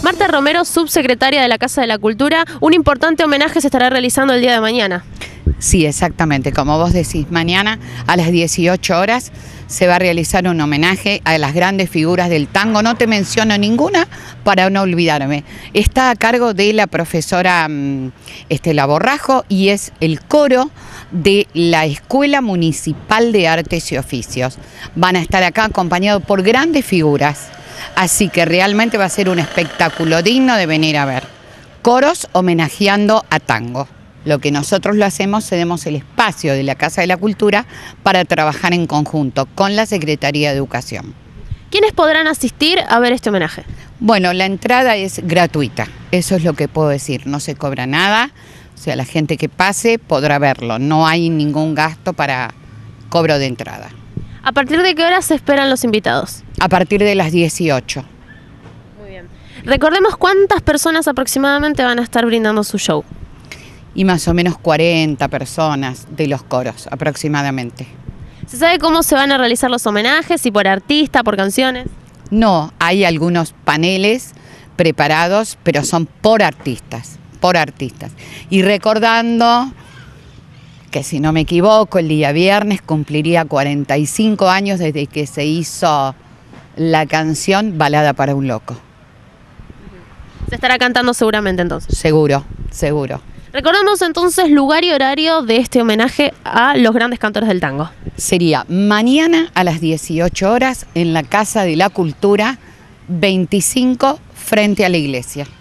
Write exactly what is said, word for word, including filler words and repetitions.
Marta Romero, subsecretaria de la Casa de la Cultura, un importante homenaje se estará realizando el día de mañana. Sí, exactamente, como vos decís, mañana a las dieciocho horas se va a realizar un homenaje a las grandes figuras del tango. No te menciono ninguna para no olvidarme. Está a cargo de la profesora um, Estela Borrajo y es el coro de la Escuela Municipal de Artes y Oficios. Van a estar acá acompañados por grandes figuras, así que realmente va a ser un espectáculo digno de venir a ver. Coros homenajeando a tango. Lo que nosotros lo hacemos, cedemos el espacio de la Casa de la Cultura para trabajar en conjunto con la Secretaría de Educación. ¿Quiénes podrán asistir a ver este homenaje? Bueno, la entrada es gratuita, eso es lo que puedo decir, no se cobra nada, o sea, la gente que pase podrá verlo, no hay ningún gasto para cobro de entrada. ¿A partir de qué hora se esperan los invitados? A partir de las dieciocho. Muy bien. Recordemos cuántas personas aproximadamente van a estar brindando su show. Y más o menos cuarenta personas de los coros aproximadamente. ¿Se sabe cómo se van a realizar los homenajes? ¿Si por artista, por canciones? No, hay algunos paneles preparados, pero son por artistas, por artistas. Y recordando que, si no me equivoco, el día viernes cumpliría cuarenta y cinco años desde que se hizo la canción Balada para un Loco. Se estará cantando seguramente entonces. Seguro, seguro. Recordamos entonces lugar y horario de este homenaje a los grandes cantores del tango. Sería mañana a las dieciocho horas en la Casa de la Cultura, veinticinco frente a la iglesia.